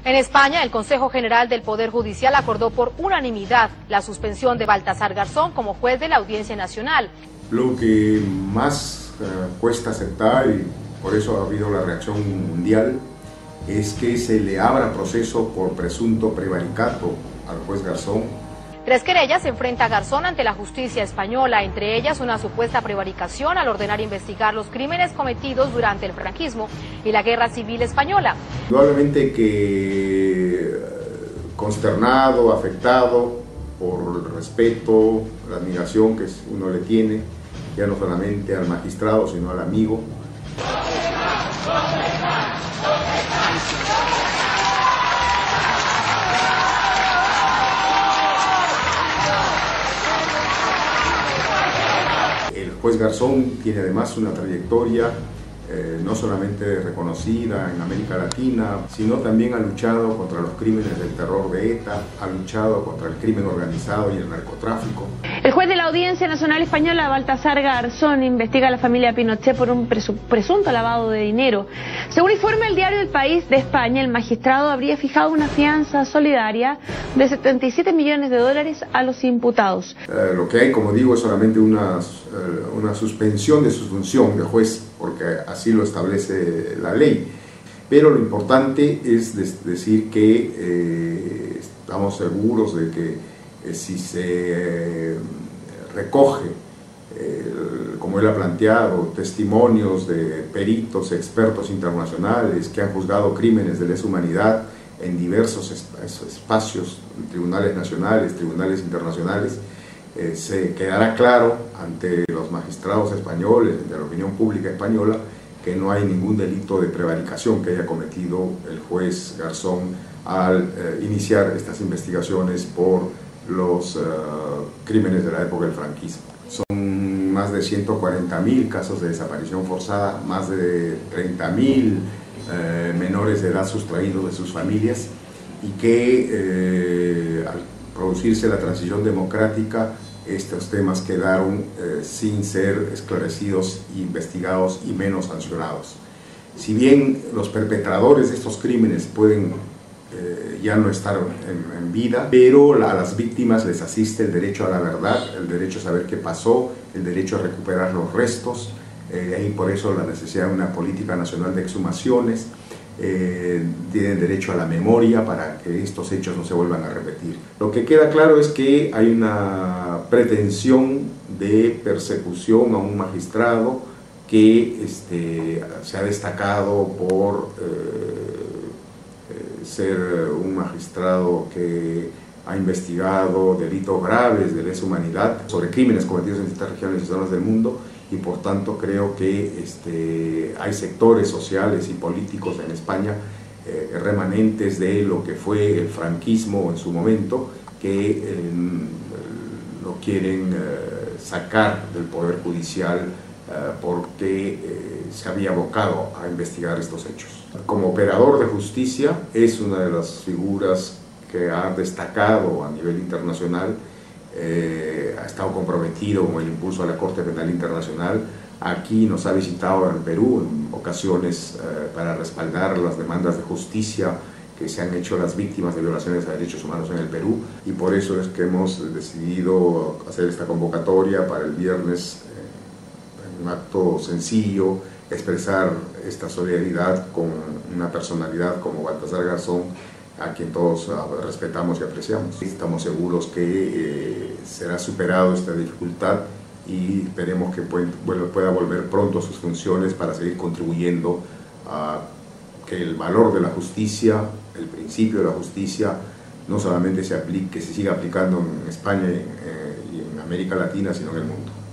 En España, el Consejo General del Poder Judicial acordó por unanimidad la suspensión de Baltasar Garzón como juez de la Audiencia Nacional. Lo que más cuesta aceptar, y por eso ha habido la reacción mundial, es que se le abra proceso por presunto prevaricato al juez Garzón. 3 querellas enfrenta a Garzón ante la justicia española, entre ellas una supuesta prevaricación al ordenar investigar los crímenes cometidos durante el franquismo y la Guerra Civil Española. Indudablemente que consternado, afectado por el respeto, la admiración que uno le tiene, ya no solamente al magistrado, sino al amigo. El juez Garzón tiene además una trayectoria no solamente reconocida en América Latina, sino también ha luchado contra los crímenes del terror de ETA, ha luchado contra el crimen organizado y el narcotráfico. El juez de la Audiencia Nacional Española, Baltasar Garzón, investiga a la familia Pinochet por un presunto lavado de dinero. Según informa el diario El País de España, el magistrado habría fijado una fianza solidaria de 77 millones de dólares a los imputados. Lo que hay, como digo, es solamente una suspensión de su función de juez, porque así lo establece la ley. Pero lo importante es decir que estamos seguros de que si se recoge, como él ha planteado, testimonios de peritos, expertos internacionales que han juzgado crímenes de lesa humanidad en diversos espacios, tribunales nacionales, tribunales internacionales, se quedará claro ante los magistrados españoles, ante la opinión pública española, que no hay ningún delito de prevaricación que haya cometido el juez Garzón al iniciar estas investigaciones por los crímenes de la época del franquismo. Son más de 140.000 casos de desaparición forzada, más de 30.000 menores de edad sustraídos de sus familias, y que al producirse la transición democrática, estos temas quedaron sin ser esclarecidos, investigados y menos sancionados. Si bien los perpetradores de estos crímenes pueden ya no estar en vida, pero a las víctimas les asiste el derecho a la verdad, el derecho a saber qué pasó, el derecho a recuperar los restos, y por eso la necesidad de una política nacional de exhumaciones. Tienen derecho a la memoria para que estos hechos no se vuelvan a repetir. Lo que queda claro es que hay una pretensión de persecución a un magistrado que se ha destacado por ser un magistrado que ha investigado delitos graves de lesa humanidad sobre crímenes cometidos en distintas regiones y zonas del mundo, y por tanto creo que hay sectores sociales y políticos en España remanentes de lo que fue el franquismo en su momento, que lo quieren sacar del Poder Judicial porque se había abocado a investigar estos hechos. Como operador de justicia es una de las figuras que ha destacado a nivel internacional. Ha estado comprometido con el impulso a la Corte Penal Internacional. Aquí nos ha visitado en Perú en ocasiones para respaldar las demandas de justicia que se han hecho las víctimas de violaciones a derechos humanos en el Perú, y por eso es que hemos decidido hacer esta convocatoria para el viernes, en un acto sencillo, expresar esta solidaridad con una personalidad como Baltasar Garzón, a quien todos respetamos y apreciamos. Estamos seguros que será superado esta dificultad y esperemos que pueda volver pronto a sus funciones para seguir contribuyendo a que el valor de la justicia, el principio de la justicia, no solamente se siga aplicando en España y en América Latina, sino en el mundo.